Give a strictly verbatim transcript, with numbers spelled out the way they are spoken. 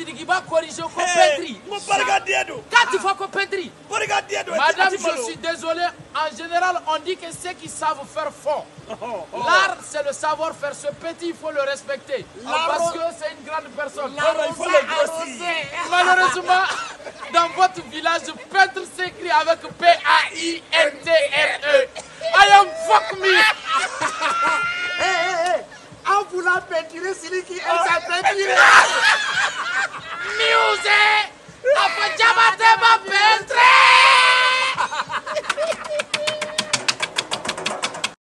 Sidigiba corriger au peintre. Quand tu vois qu'on peintre. Madame, je suis désolé. En général, on dit que ceux qui savent faire fort. L'art, c'est le savoir-faire. Ce petit, il faut le respecter. Parce que c'est une grande personne. Il faut le grossir. Malheureusement, dans votre village, peintre s'écrit avec P A I N T R E. I am fuck me. Hé, hé, hé. En voulant peinturer celui qui aime sa peinture. Music. Apa jabate ma peintre.